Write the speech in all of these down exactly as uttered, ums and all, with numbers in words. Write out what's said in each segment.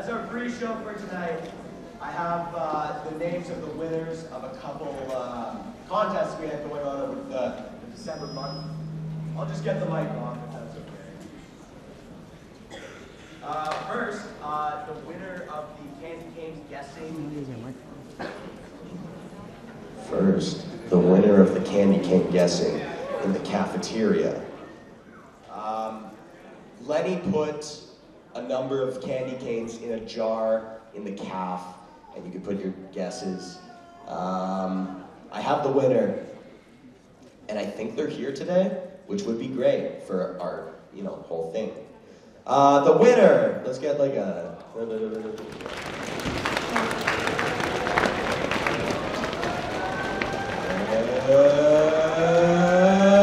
As our pre-show for tonight, I have uh, the names of the winners of a couple uh, contests we had going on over the, the December month. I'll just get the mic off if that's okay. Uh, first, uh, the winner of the Candy Canes Guessing. First, the winner of the Candy Cane Guessing in the cafeteria. Um, Lenny put a number of candy canes in a jar in the caf, and you can put your guesses. Um, I have the winner, and I think they're here today, which would be great for our, you know, whole thing. Uh, the winner, let's get like a... Uh,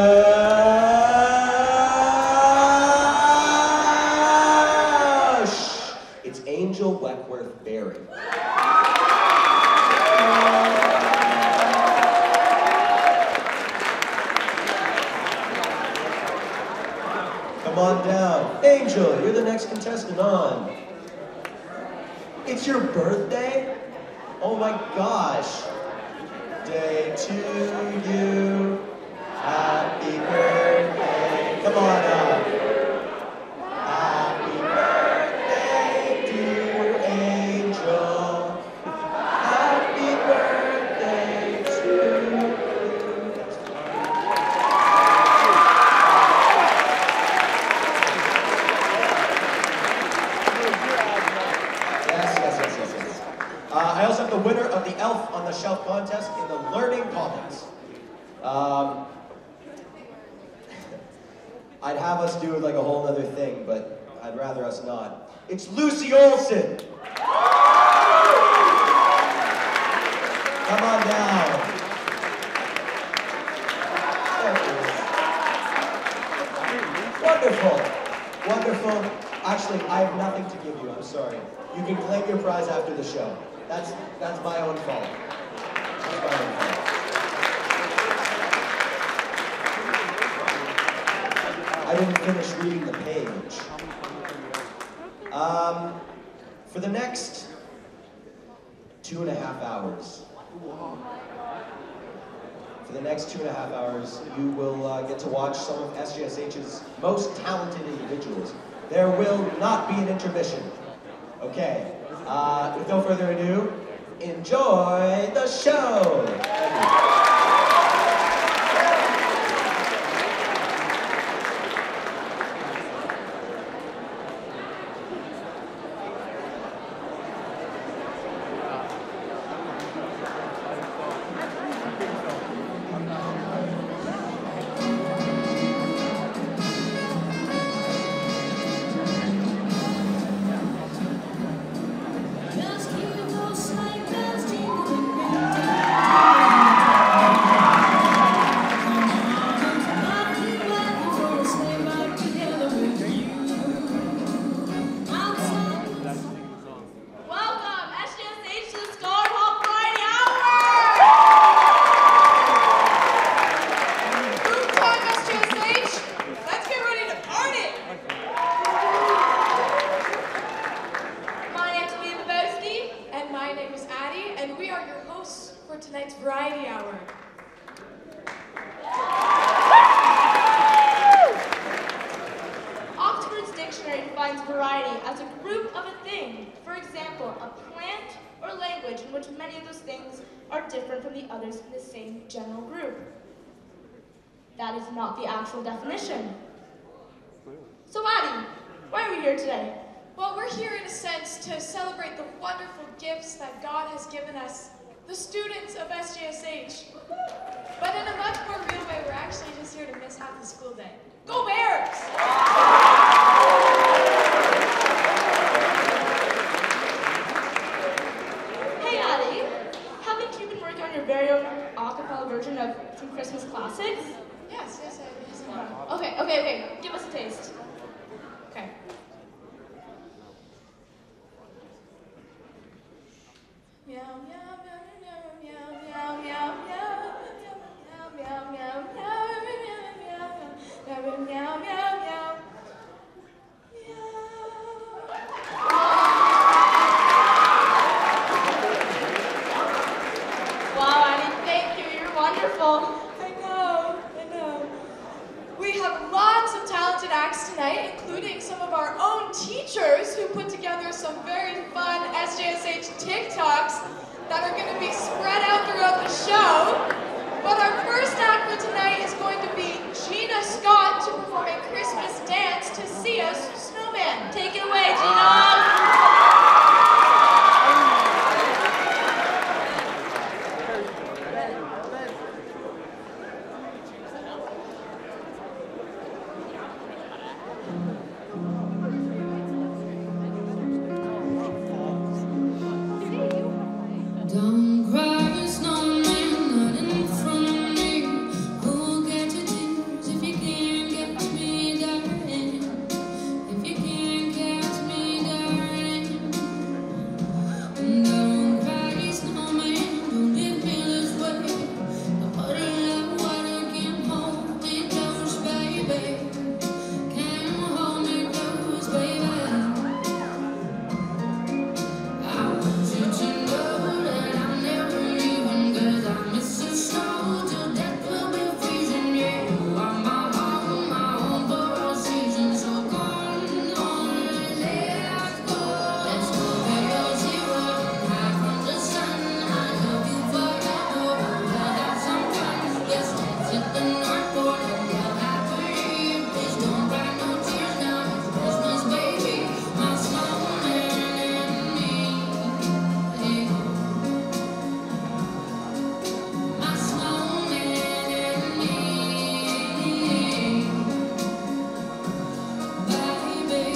Come on down. Angel, you're the next contestant on. It's your birthday? Oh my gosh. Day to you. Happy birthday. Come on up. Happy birthday, dear Angel. Happy birthday to you. I also have the winner of the Elf on the Shelf contest in the Learning Commons. Um, I'd have us do like a whole other thing, but I'd rather us not. It's Lucy Olson! Come on down. Wonderful. Wonderful. Actually, I have nothing to give you, I'm sorry. You can claim your prize after the show. That's, that's my own fault. That's my own fault. I didn't finish reading the page. Um, for the next two and a half hours, for the next two and a half hours, you will uh, get to watch some of S J S H's most talented individuals. There will not be an intermission. Okay. Uh, with no further ado, enjoy the show! General group. That is not the actual definition. So Addie, why are we here today? Well, we're here in a sense to celebrate the wonderful gifts that God has given us, the students of S J S H. But in a much more real way, we're actually just here to miss half the school day. Go Bears! Hey Addie, haven't you been working on your very own a cappella version of some Christmas classics? Yes, yes, I yes, I have. Okay, okay, okay. Give us a taste. Okay. Meow, meow, meow, meow, meow, meow, meow, meow, meow, meow, meow, meow, meow, meow, meow, meow, meow. some very fun S J S H TikToks that are going to be spread out throughout the show. But our first act for tonight is going to be Gina Scott to perform a Christmas dance to See Us Snowman. Take it away, Gina! Don't cry, snowman, not in front of me. Who'll get your tears if you can't get me, darling? If you can't catch me, darling. Don't cry, snowman, don't leave me this way. The puddle of water can't hold me close, baby. Can't hold me close, baby. I want you to know that I'm never leaving, 'cause I miss the snow till death will be freezing. Yeah, you are my home, my home for all seasons. So come on, let's go. Let's go below zero, high from the sun. I love you forever, we'll have some fun. Yes, let's hit the North Pole and we'll have a dream. Please don't cry no tears now, it's Christmas, baby. My snowman and me. My snowman and me, baby.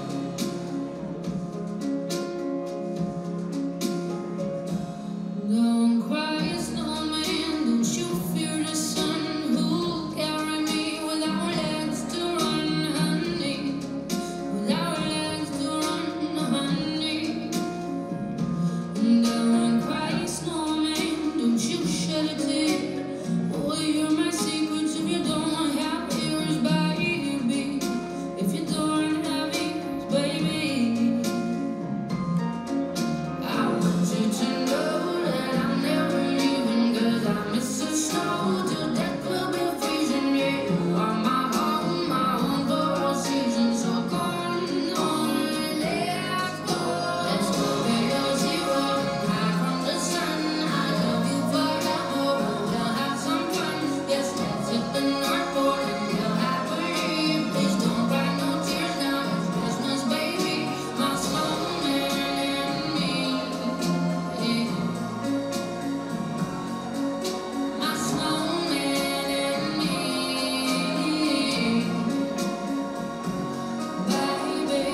Don't cry, snowman, don't you fear the sun. Who'll carry me without legs to run, honey? Without legs to run, honey. Don't cry, snowman, don't you shed a tear. Oh, you're my secrets if you don't have ears, baby. If you don't have ears, baby. I want you to know that I'm never leaving, 'cause I miss the snow till death will be freezing. Yeah, you are my home, my home for all seasons. So come on, let's go. Let's go below zero, high from the sun. I love you forever, we'll have some fun. Yes, let's hit the North Pole and we'll have a dream. Please don't cry no tears now, it's Christmas, baby. My snowman and me. My snowman and me, baby.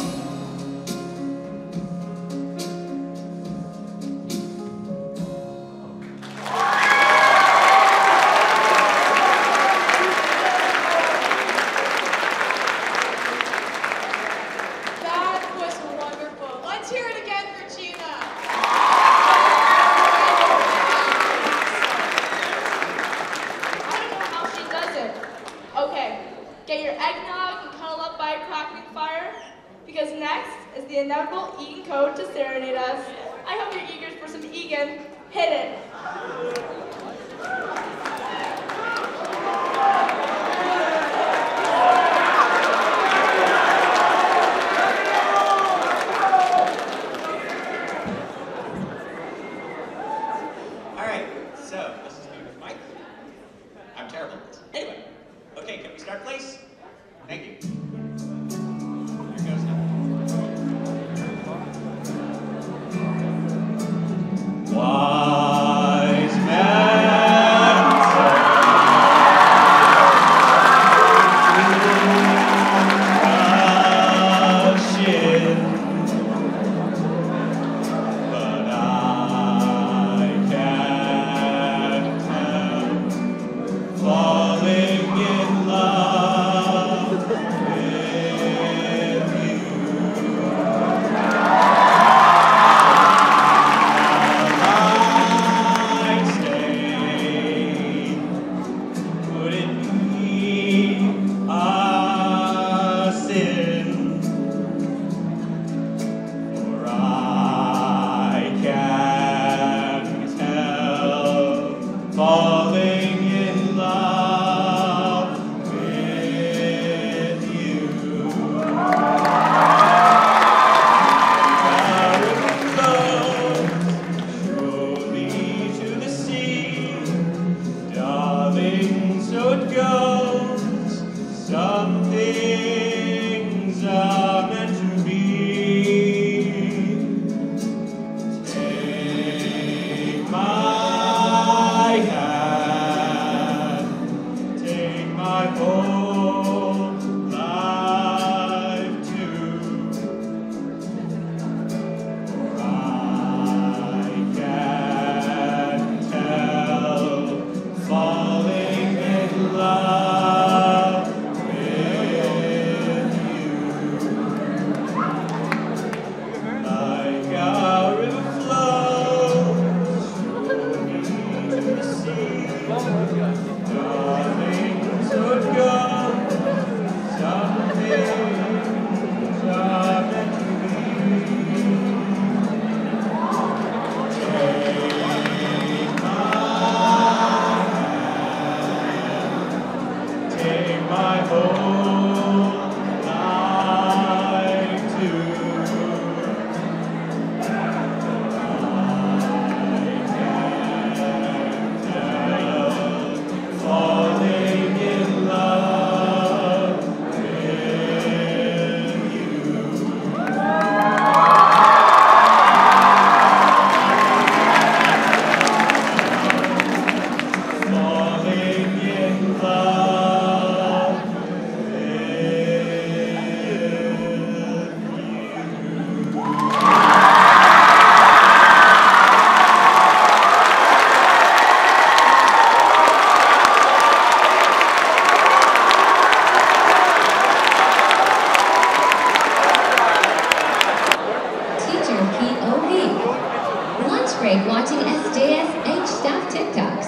That was wonderful. Let's hear it again for Gina. I don't know how she does it. Okay, get your eggnog and cuddle up by a crackling fire, because next is the inevitable Egan code to serenade us. I hope you're eager for some Egan. Hit it. All right, so this is me with Mike. I'm terrible at this. Anyway, okay, can we start, please? Thank you. Here goes now. Wise men teacher P O V. Lunch break watching S J S H staff TikToks.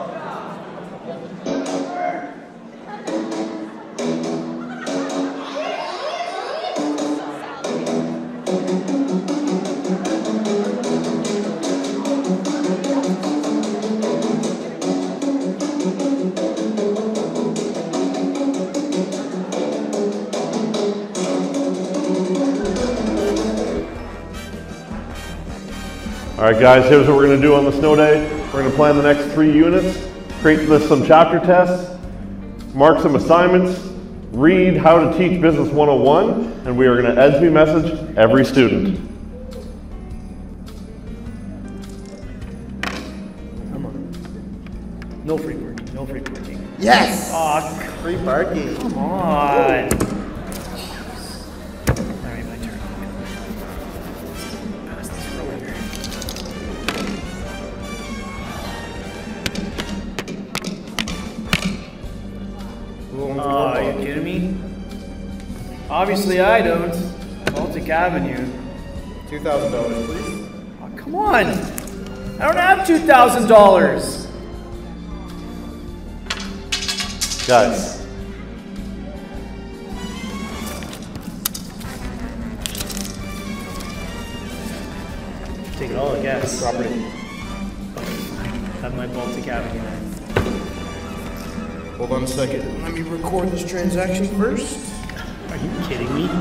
All right, guys, here's what we're going to do on the snow day. We're going to plan the next three units, create this, some chapter tests, mark some assignments, read How to Teach Business one oh one, and we are going to E S B message every student. Come on. No free parking, no free parking. Yes! Aw, free parking. come on. Alright, my turn. Pass this row here. Oh, are you kidding me? Obviously I don't. Baltic Avenue. two thousand dollars, please. Oh, come on! I don't have two thousand dollars! Guys, Take it all, I guess. Property. Have my Baltic Avenue. Hold on a second. Let me record this transaction first. Are you kidding me?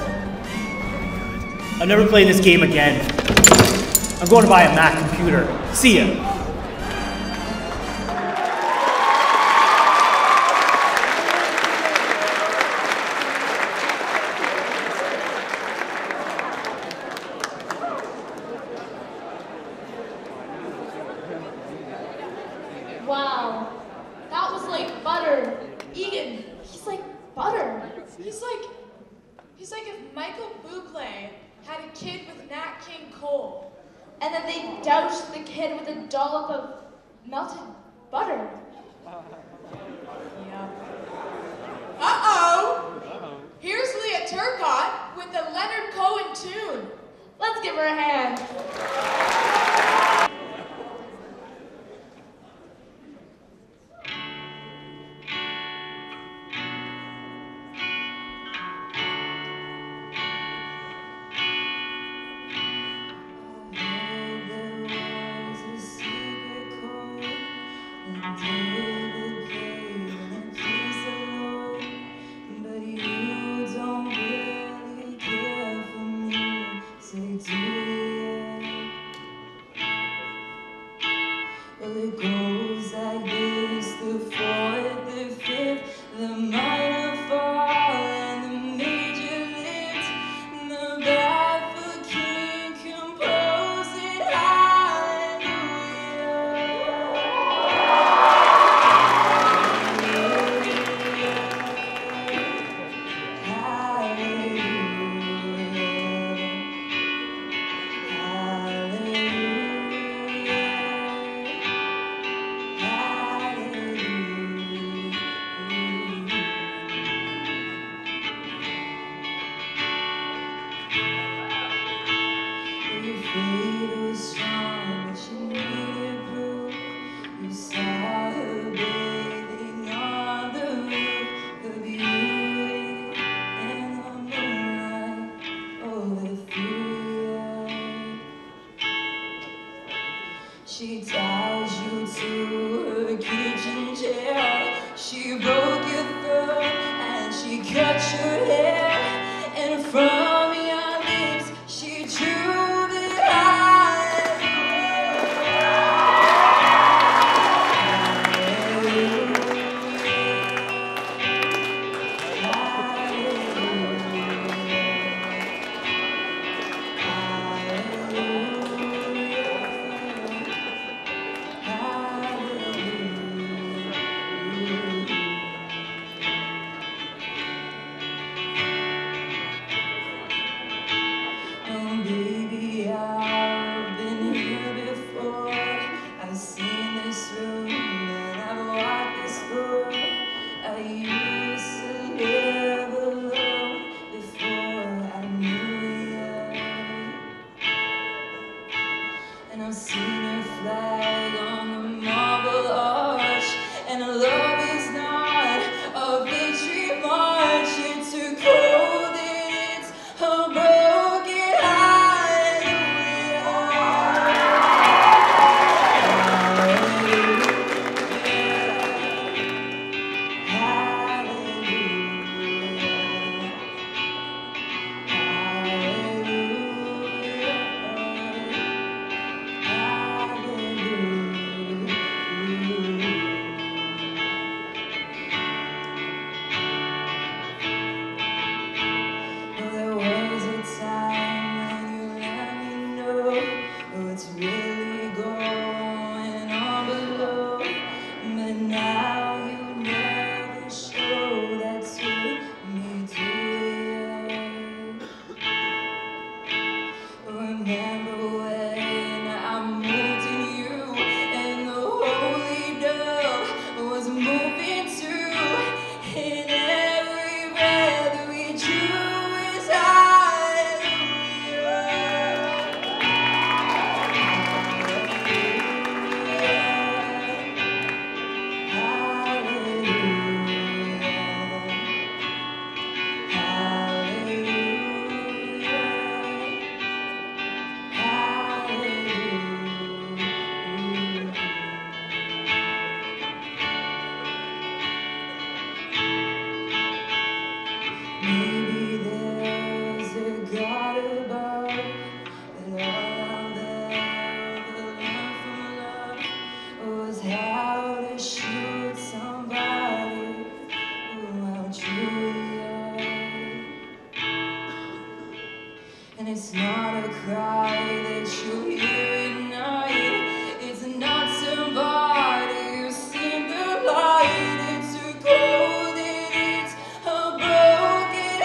I'm never playing this game again. I'm going to buy a Mac computer. See ya. Wow, that was like butter. Egan, he's like butter. He's like, he's like if Michael Bublé had a kid with Nat King Cole. And then they doused the kid with a dollop of melted butter. Yeah. Uh-oh! Here's Leah Turcotte with the Leonard Cohen tune. Let's give her a hand. She ties you to her kitchen chair. She broke your throat and she cut your hair. And from your lips she drew the Remember when I moved in you and the holy dove was moving too. In every breath we drew is hallelujah. Maybe there's a God above, and all I'll ever learn from love was how to shoot somebody who I truly love. And it's not a cry that you hear at night. It's not somebody who's seen the light. It's a golden, it's a broken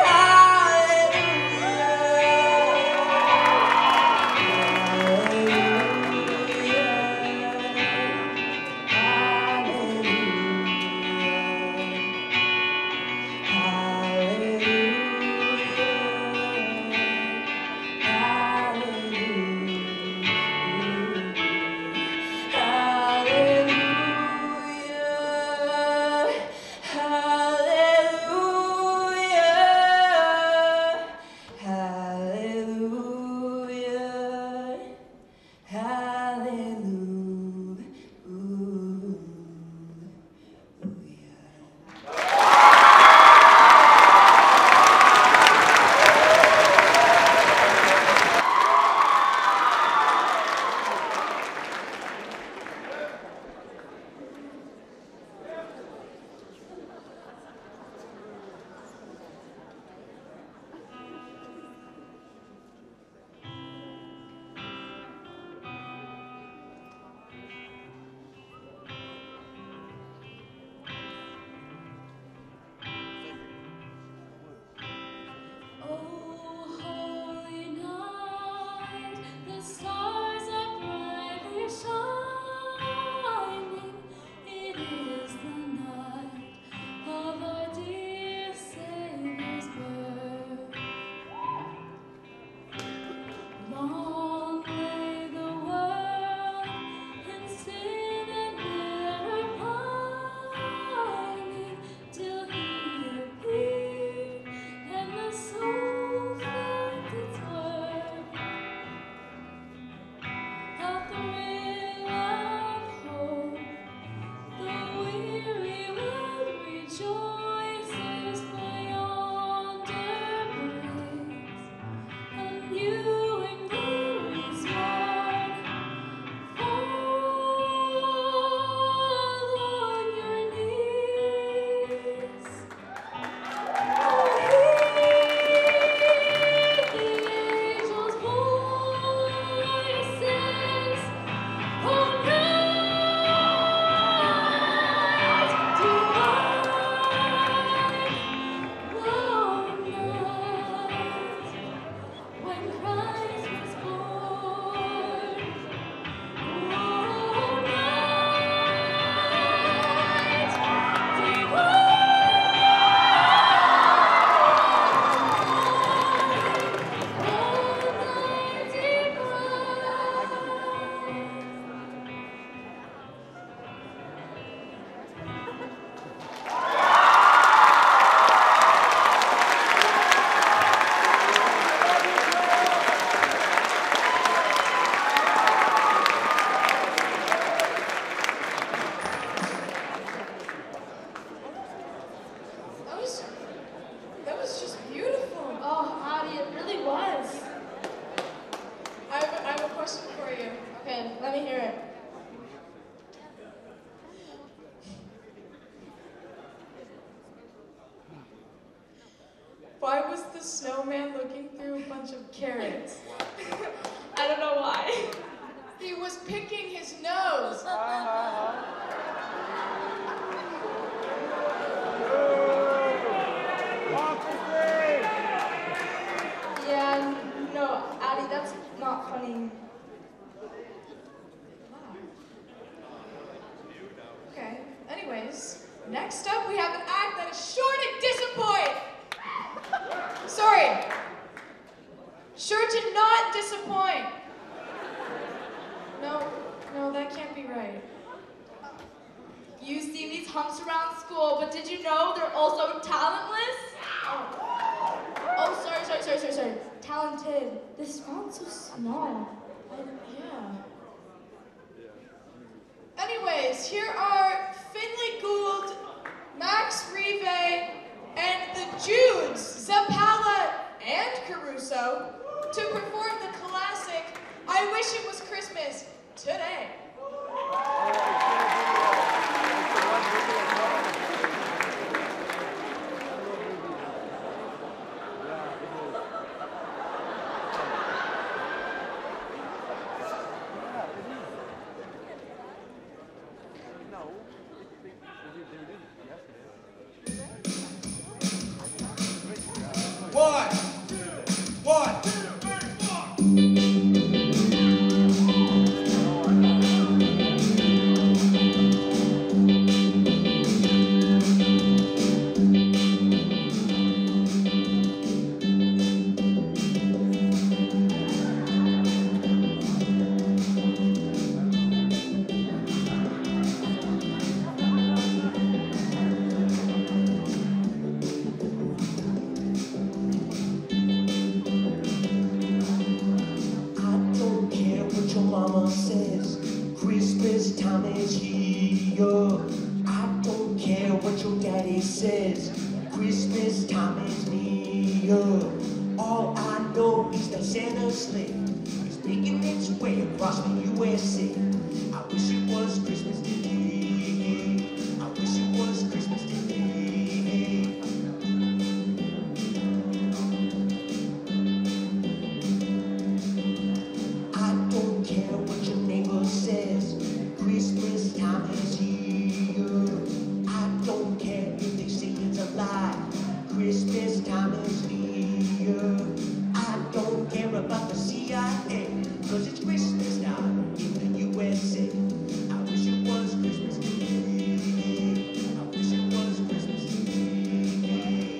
Why was the snowman looking through a bunch of carrots? I don't know why. He was picking his nose. Yeah, no, Addie, that's not funny. Wow. Okay, anyways, next up we have an act that is sure to disappoint. Sorry. Sure to not disappoint. No, no, that can't be right. You see these humps around school, but did you know they're also talentless? Oh, oh sorry, sorry, sorry, sorry, sorry. Talented. This font's so small. I, yeah. Anyways, here are Finley Gould, Max Rive, and the Judes, Zappala and Caruso, to perform the classic I Wish It Was Christmas Today. One, one, two, three, four. Mama says Christmas time is here. I don't care what your daddy says, Christmas time is near. All I know is that Santa's sleigh is making its way across the U S A. I wish it was Christmas today. I wish it was Christmas today. Christmas time is here. I don't care if they say it's a lie. Christmas time is near. I don't care about the C I A, cause it's Christmas time in the U S A. I wish it was Christmas today. I wish it was Christmas today.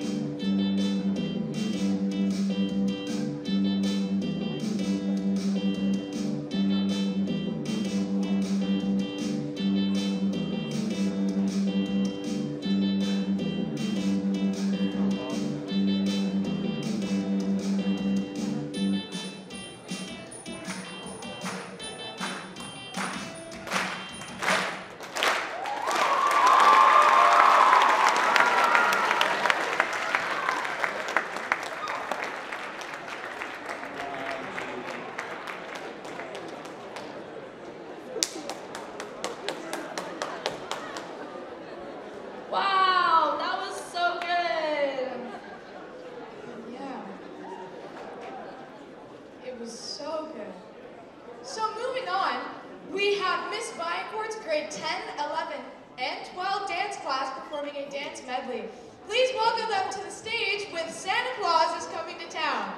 Wow, that was so good. Yeah. It was so good. So moving on, we have Miss Viancourt's grade ten, eleven, and twelve dance class performing a dance medley. Please welcome them to the stage with Santa Claus is Coming to Town.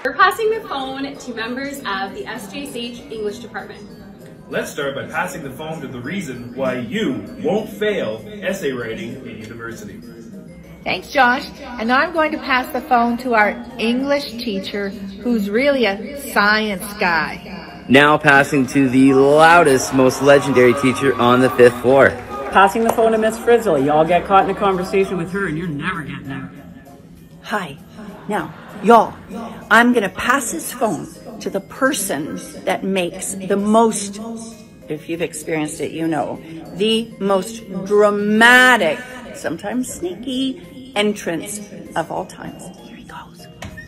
We're passing the phone to members of the S J S H English department. Let's start by passing the phone to the reason why you won't fail essay writing in university. Thanks, Josh. And now I'm going to pass the phone to our English teacher, who's really a science guy. Now passing to the loudest, most legendary teacher on the fifth floor. Passing the phone to Miss Frizzle. Y'all get caught in a conversation with her and you're never getting out. Hi. Now, y'all, I'm going to pass this phone to the person that makes the most, if you've experienced it, you know, the most dramatic, sometimes sneaky entrance of all times. Here he goes.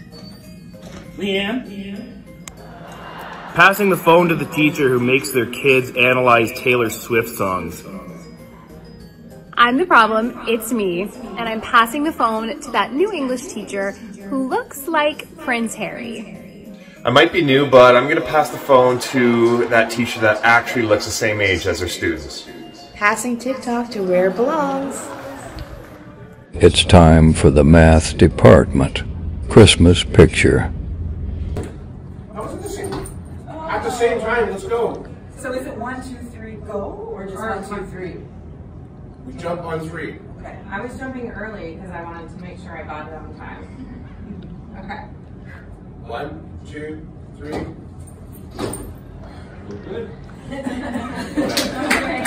Leanne? Passing the phone to the teacher who makes their kids analyze Taylor Swift songs. I'm the problem, it's me, and I'm passing the phone to that new English teacher who looks like Prince Harry. I might be new, but I'm going to pass the phone to that teacher that actually looks the same age as her students. Passing TikTok to where it belongs. It's time for the math department. Christmas picture. At the same time, let's go. So is it one, two, three, go, or just or one, two, three? We jump on three. Okay. I was jumping early because I wanted to make sure I got it on time. Okay. One, two, three. We're good. Okay.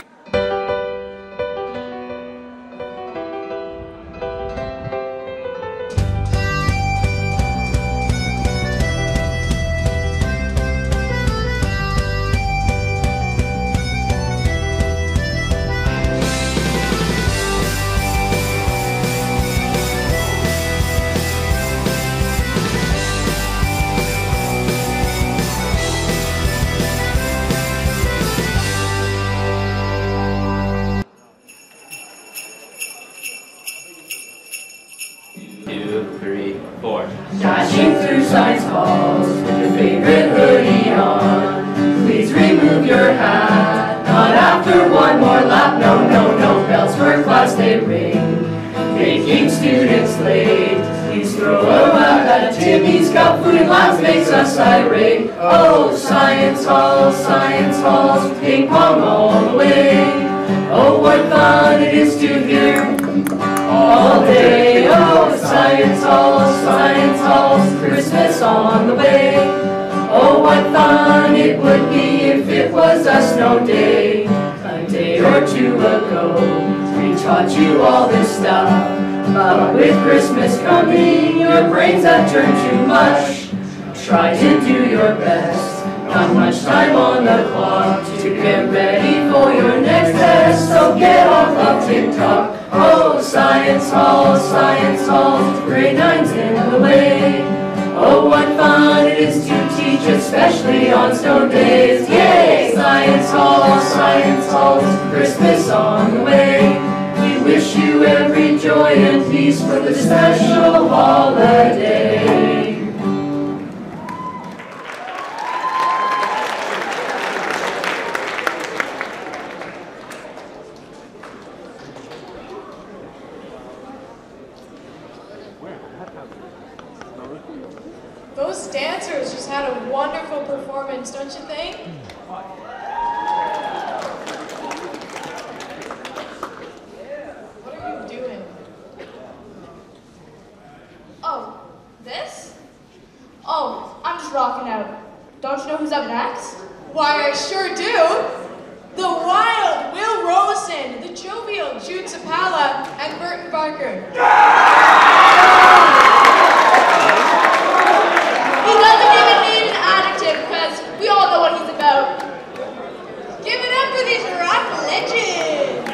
Dashing through science halls with your favorite hoodie on. Please remove your hat, not after one more lap. No, no, no, bells for class they ring, making students late. Please throw a rug at Timmy's cup, food and labs makes us irate. Oh, science halls, science halls, ping pong all the way. Oh, what fun it is to hear all day. Oh, science halls, science halls, Christmas on the way. Oh, what fun it would be if it was a snow day. A day or two ago, we taught you all this stuff, but with Christmas coming, your brains have turned to mush. Try to do your best, not much time on the clock to get ready for your next test, so get off of TikTok. Oh, science halls, science halls, grade nine's in the way. Oh, what fun it is to teach, especially on snow days. Yay! Science halls, science halls, Christmas on the way. We wish you every joy and peace for this special holiday. Those dancers just had a wonderful performance, don't you think? What are you doing? Oh, this? Oh, I'm just rocking out. Don't you know who's up next? Why, I sure do! The wild Will Rollison, the jovial Jude Zapala, and Burton Barker. He doesn't even need an adjective because we all know what he's about. Give it up for these rock legends!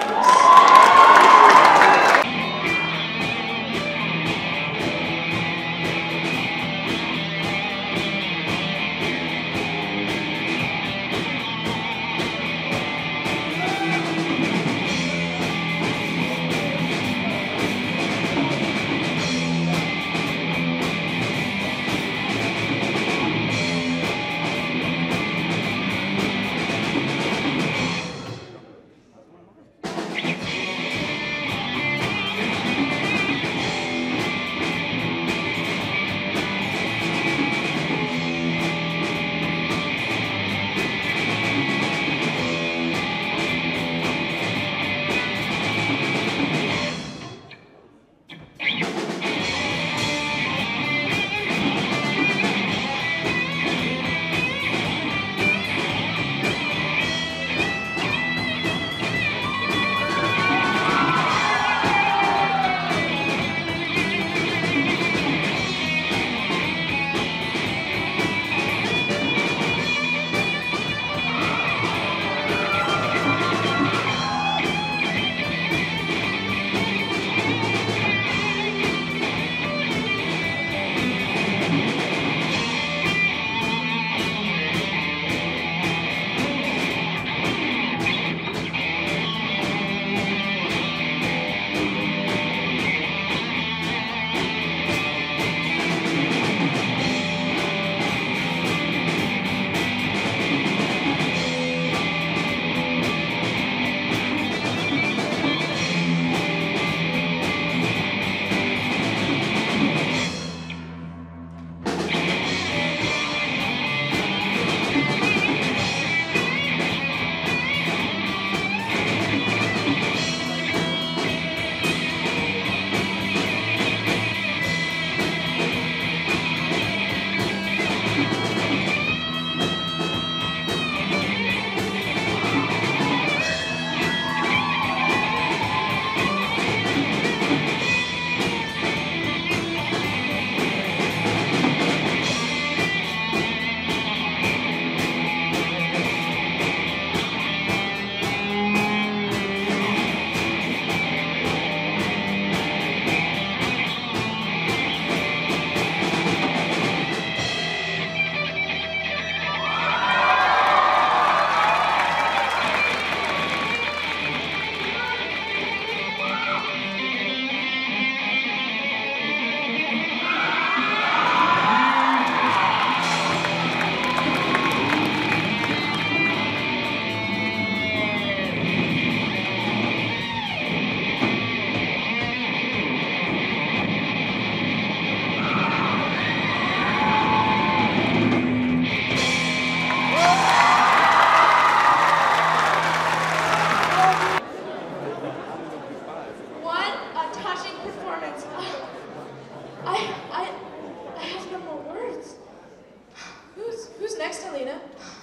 I, I, I have no more words. Who's, who's next, Helena?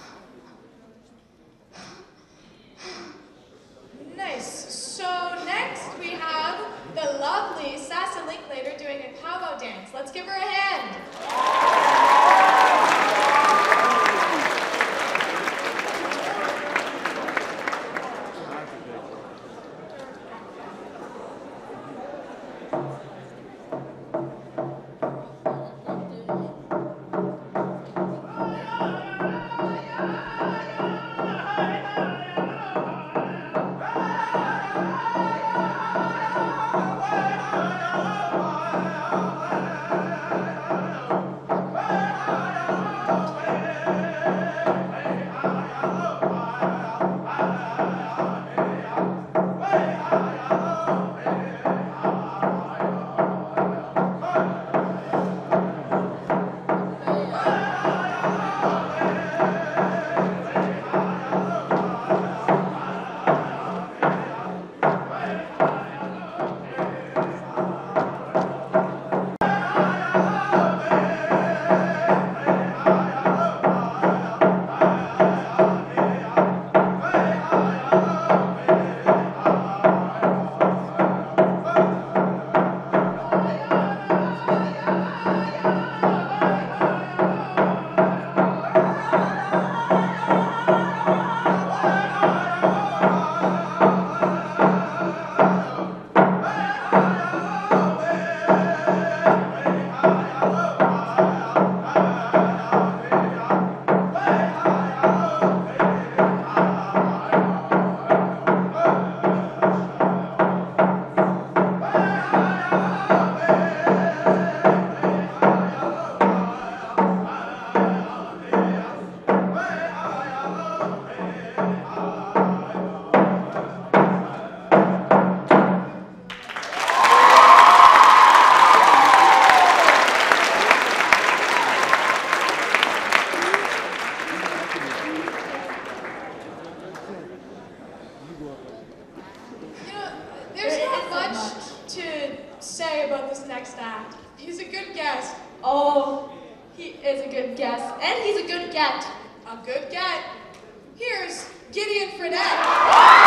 Nice. So next we have the lovely Sassa Linklater doing a cowboy dance. Let's give her a hand. Oh, he is a good guess, and he's a good get. A good get. Here's Gideon Fredette.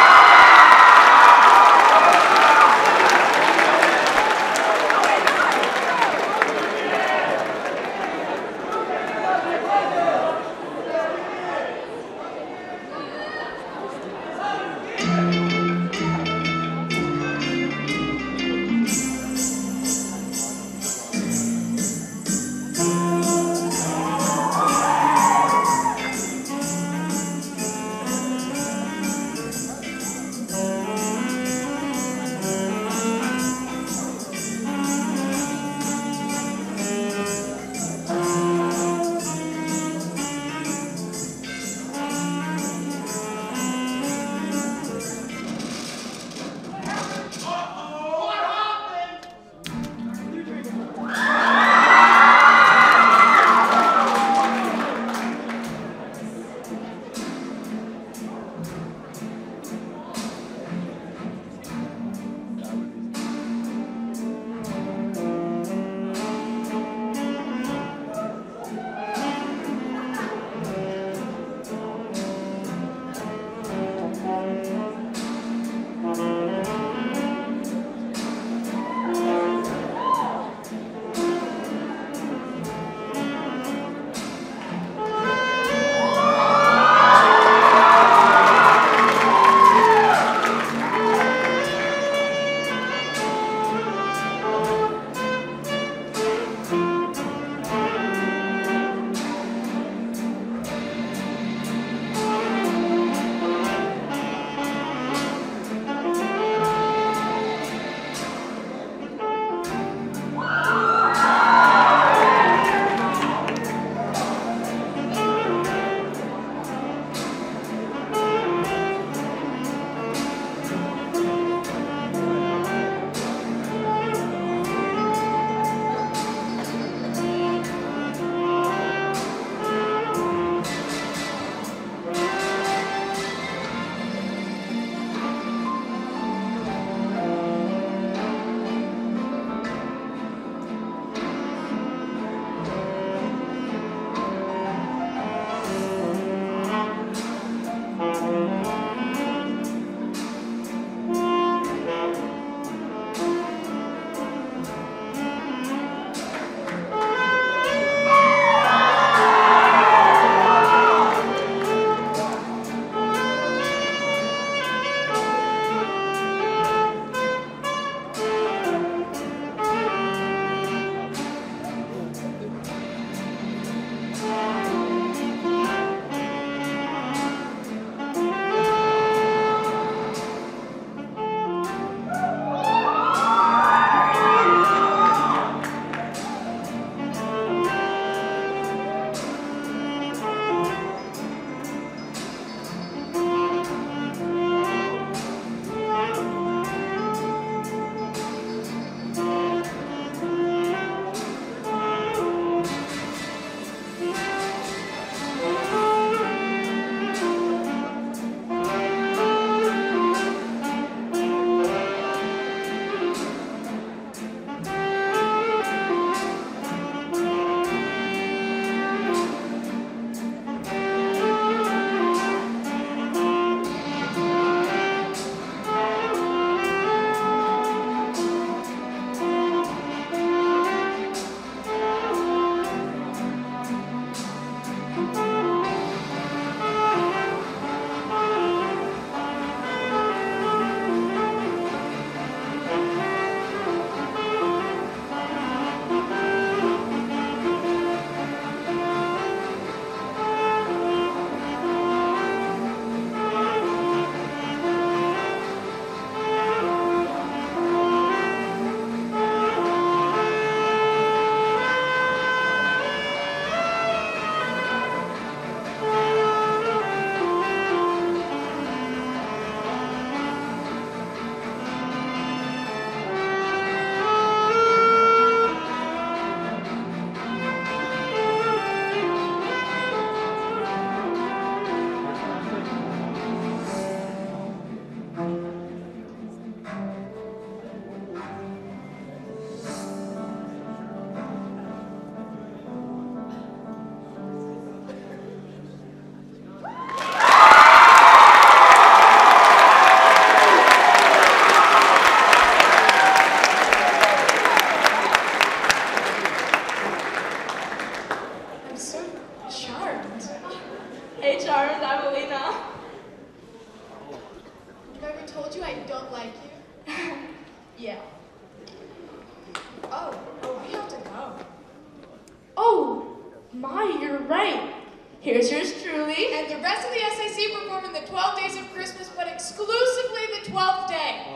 My, you're right. Here's yours truly. And the rest of the S A C performing the twelve days of Christmas, but exclusively the twelfth day.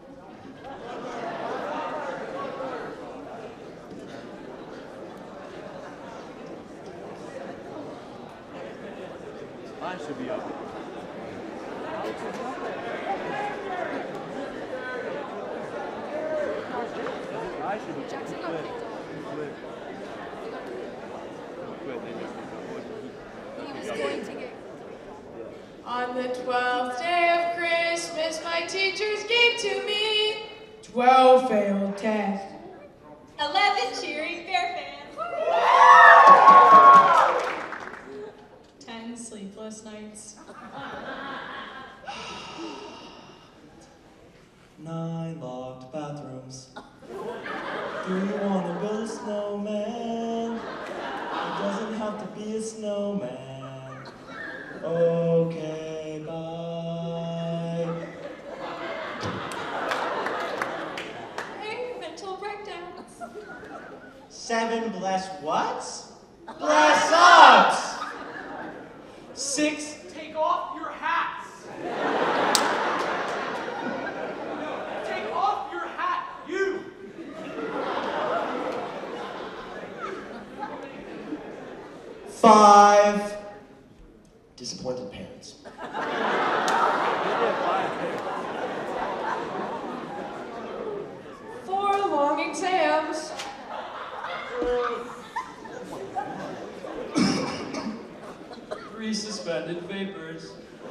Mine should be up. I should be Jackson got picked He was going to get. On the twelfth day of Christmas, my teachers gave to me twelve failed tests. eleven cheering bear fans. ten sleepless nights. Nine locked bathrooms. Do you want to build a snowman? It doesn't have to be a snowman. Okay, bye. Hey, mental breakdowns. Seven bless whats? Bless ups! Six, Take off your hats! Take off your hat, you! five, disappointed parents. Four long exams. Three suspended vapors.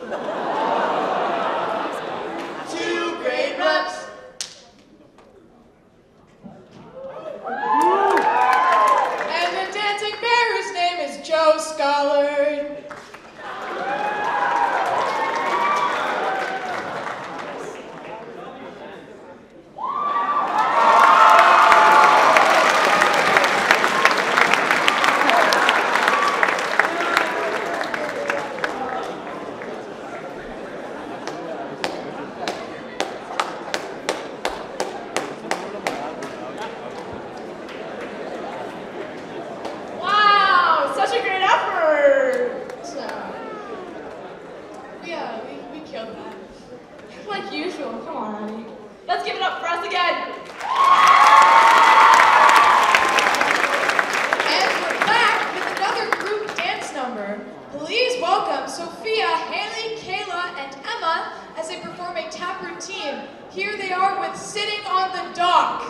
Two grade reps. And the dancing bear whose name is Joe-Scollard. Wow, such a great effort. Yeah, we, we killed that. Like usual, come on, honey. Let's give it up for us again. And we're back with another group dance number. Please welcome Sophia, Haley, Kayla, and Emma as they perform a tap routine. Here they are with Sitting on the Dock.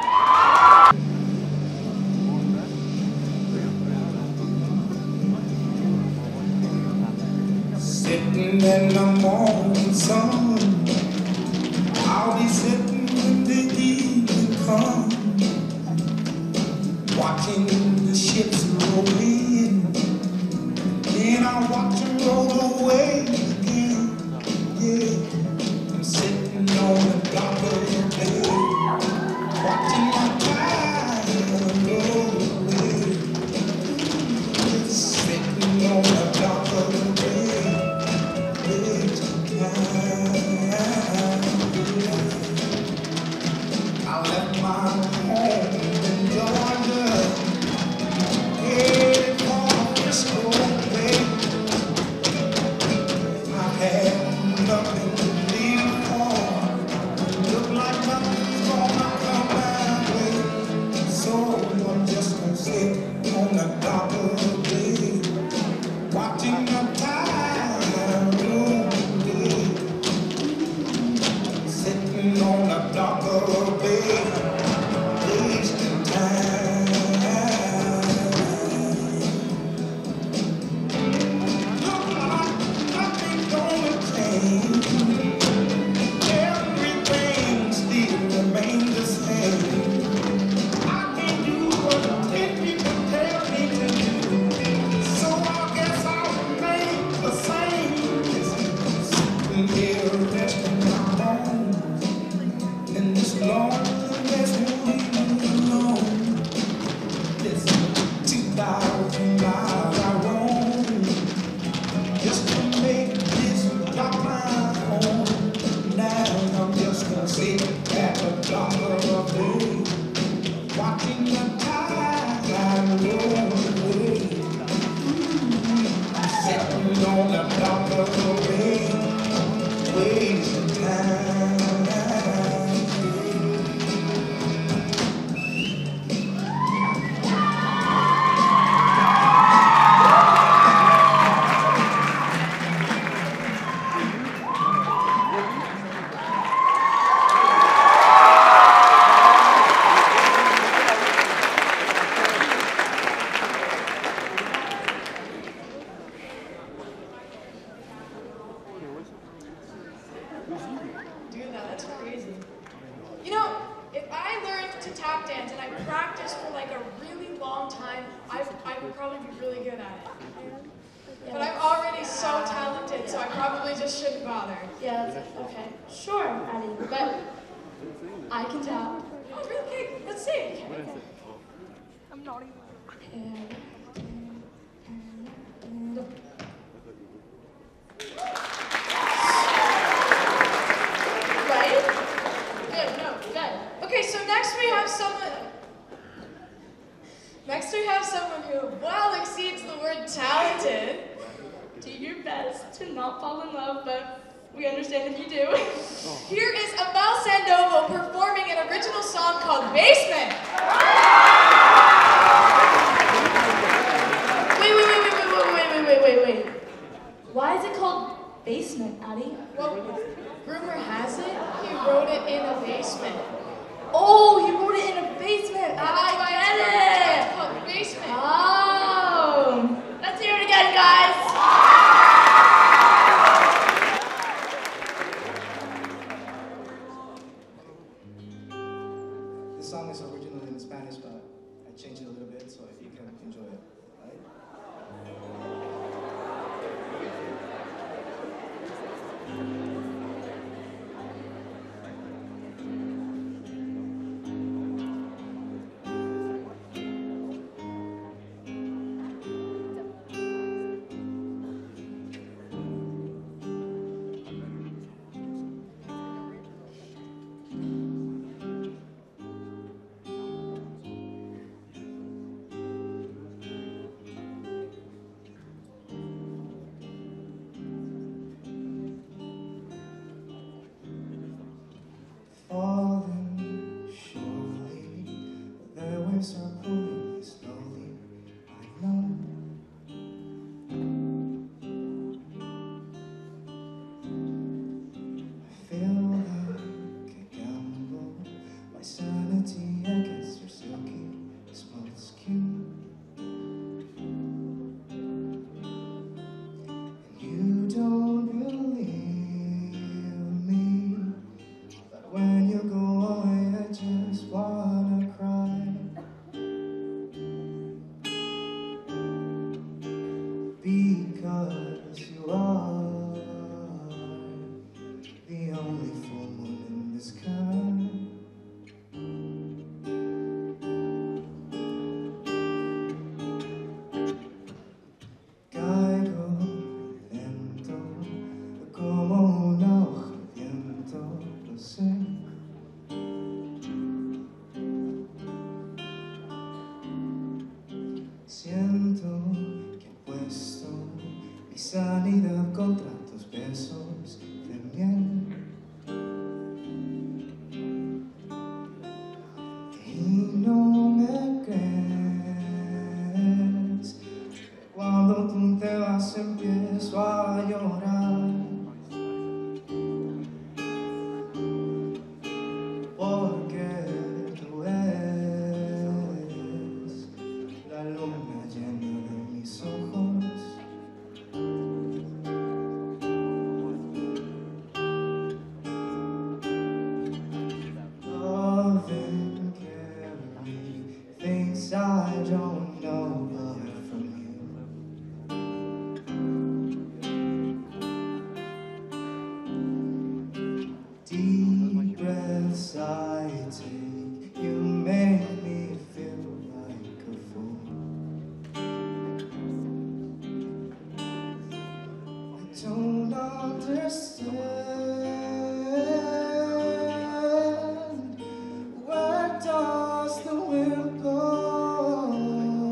Sitting in the morning sun, I'll be sitting when the evening comes, watching the ships roll in, then I'll watch them roll away again. Yeah, I'm sitting on the dock of the bay, watching my time roll away. Sitting on the dock of the bay. I left my home in Georgia, headed for Frisco Bay. I had nothing to live for, looked like nothing's gonna come my way. So I'm just gonna sit on the dock of the bay, watching the tide roll away. Sitting on the dock of the bay, wasting time. Look like nothing's gonna change. Everything still remains the same. I can do what ten people tell me to do. really good at it. But I'm already so talented, so I probably just shouldn't bother. Yeah, that's okay. Sure, Addie, but I can tap. Oh, really? Okay, let's see. I'm not even. Right? Good, no, good. Okay, so next we have someone... Next we have someone who well exceeds the word talented. Do your best to not fall in love, but we understand if you do. Here is Amel Sandoval performing an original song called Basement. Wait, wait, wait, wait, wait, wait, wait, wait, wait, wait. Why is it called Basement, Addie? Well, rumor has it he wrote it in a basement. Oh, he wrote it in a basement. I get it. It's called Basement. Oh. Let's hear it again, guys. This song is originally in Spanish, but I changed it a little bit so you can enjoy it. Right? Falling surely, the waves are pulling me slowly. I know. I feel like a gamble, my sanity against your silky smooth skin. And you don't believe me. When you go away, I just wanna cry. Because you are the only full moon in the sky. Caigo lento como una hoja al viento, lo sé. Siento que he puesto mi sanidad contra tus besos de miel. Y no me crees, cuando tú te vas empiezo a llorar. Porque tú eres la luna llena de mis ojos. Loving, caring, things I don't know but from you. Deep breaths I take, you make me feel like a fool. I don't understand, where does the wind go?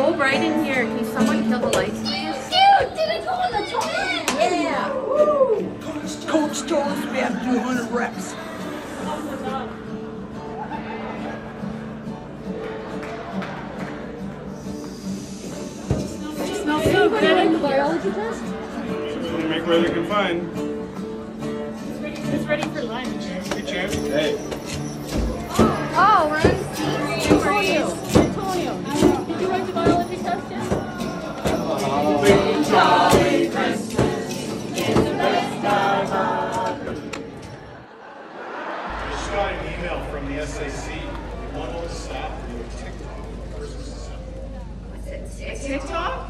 so bright in here. Can someone kill the lights, please? Dude, did it go on the toilet? Yeah. Woo. Coach, Coach told us we have to do one hundred reps. Smells so good. Biology test? Make where they can find. It's ready for lunch. Hey, champ. Hey. Oh, we're on C. Antonio. Antonio. Did you write the biology test yet? Jolly Christmas is the best of all. I just got an email from the S A C. They want all the staff to do a TikTok for Christmas assembly. What's it? TikTok?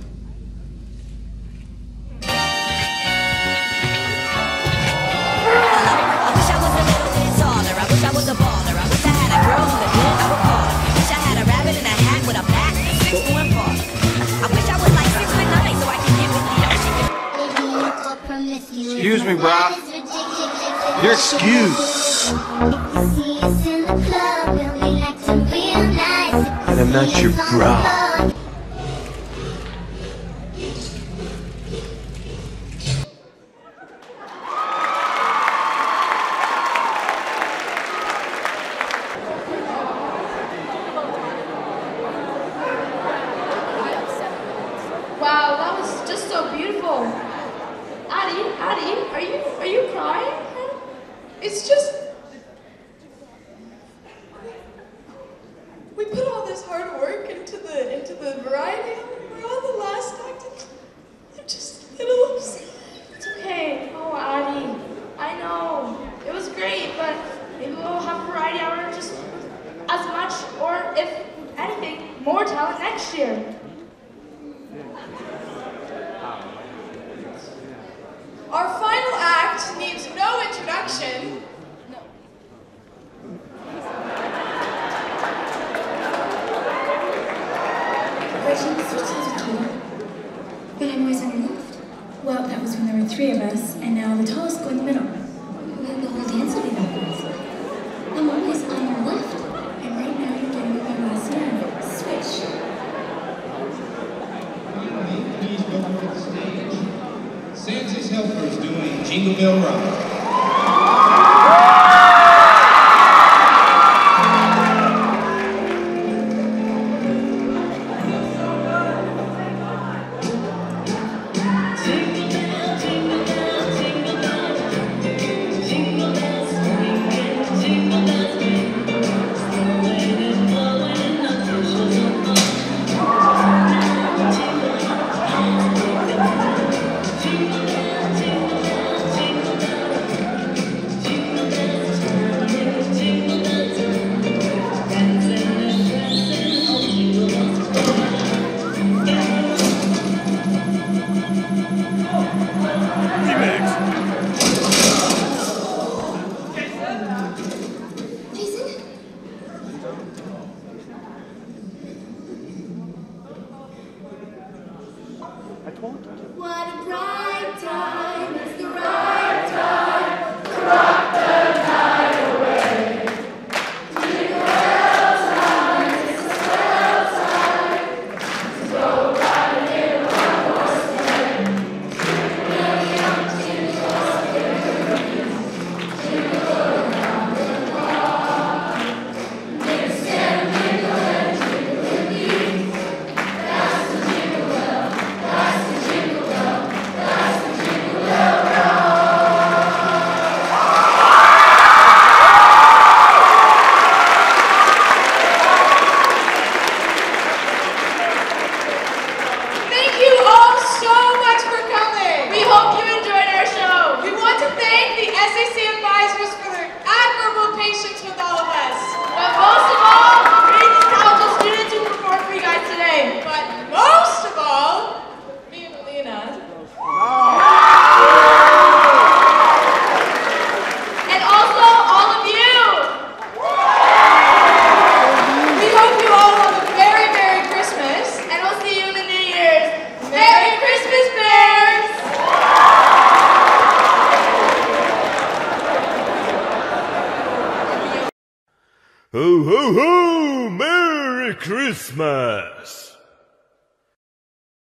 Excuse me, brah. You're excused. And I'm not your bra. Wow, that was just so beautiful. Addie, Addie, are you are you crying? It's just... We put all this hard work into the into the variety. We're on the last act. I'm just a little upset. It's okay. Oh, Addie, I know. It was great, but maybe we'll have a variety hour just as much, or if anything, more talent next year. Our final act needs no introduction. Reggie switched to tall, but I'm always on your left. Well, that was when there were three of us, and now the tallest go in the middle. The whole dance will be backwards. I'm always on your left, and right now you're getting with my last nerve. Switch. Please welcome to the stage Santa's helpers doing Jingle Bell Rock. What a bright time, it's the right time to rock the night away. Jingle bell time, it's a swell time to go riding in a one-horse sleigh. Jingle up, jingle up, jingle around the clock. Mix and mingle and jingle with me. That's the jingle bell, that's the jingle bell, that's the jingle bell rock. Thank you all so much for coming. We hope you enjoyed our show. We want to thank the S A C advisors for their admirable patience with all of us. But most of all, great and talented students who performed for you guys today. But most of all, me and Lena. And also all of you. We hope you all have a very Merry Christmas. And we'll see you in the New Year's. Merry Christmas, Bears! Ho, ho, ho! Merry Christmas!